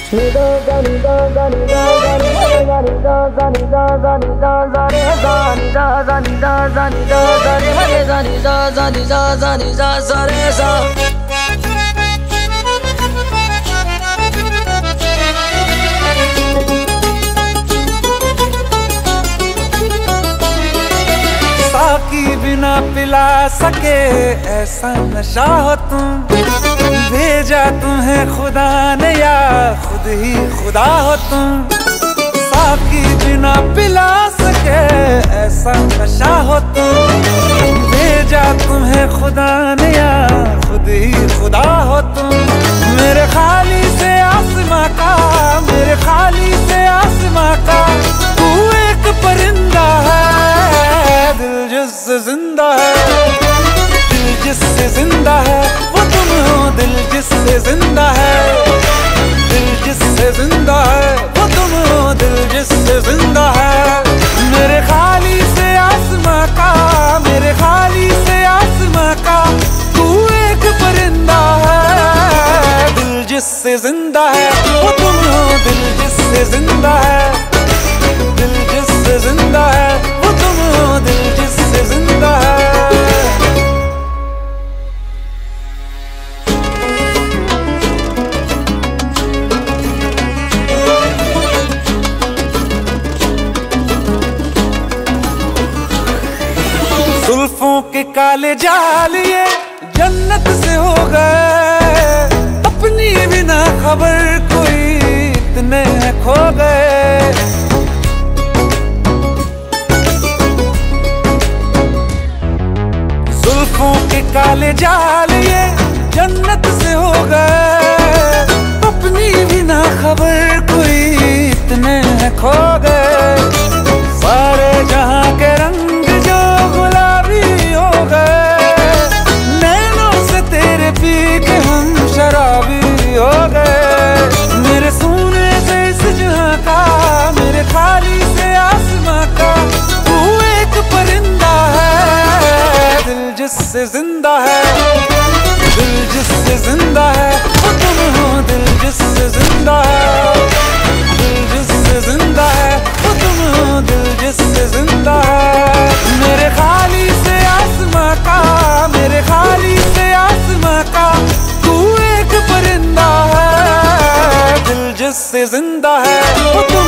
साकी बिना पिला सके ऐसा नशा हो तुम, भेजा तुम्हें खुदा ने या खुद ही खुदा हो तुम। साकी बिना पिला सके ऐसा नशा हो तुम, भेजा तुम्हें खुदा ने या खुद ही खुदा हो तुम। मेरे खाली से आसमां का, मेरे खाली से आसमां का तू एक परिंदा है। दिल जिससे जिंदा है, दिल जिससे जिंदा है वो तुम हो। दिल जिससे जिंदा है, दिल जिससे जिंदा है वो तुम हो। दिल जिससे जिंदा है। मेरे खाली से आसमां का, मेरे खाली से आसमां का तू एक परिंदा है। दिल जिससे जिंदा है वो तुम हो। दिल जिससे जिंदा है, दिल जिससे जिंदा है वो तुम हो। दिल जिससे जिंदा है। जुल्फों के काले जाल ये जन्नत से हो गए, अपनी बिना खबर कोई इतने खो गए। जुल्फों के काले जाल ये जन्नत से हो गए, अपनी बिना खबर कोई इतने खो गए। सारे जहां के रंग जो गुलाबी हो गए, नैनों से तेरे पी के हम शराबी हो गए। मेरे सोने से इस जहां का, मेरे खाली से आसमां का तू एक परिंदा है। दिल जिससे जिंदा है, दिल जिससे जिंदा है वो तुम हो। दिल जिससे जिंदा है, दिल जिससे जिंदा है वो तुम हो। दिल जिससे जिंदा है। मेरे खाली से आसमां का, मेरे खाली से आसमां का तू एक परिंदा है। दिल जिससे जिंदा है वो तुम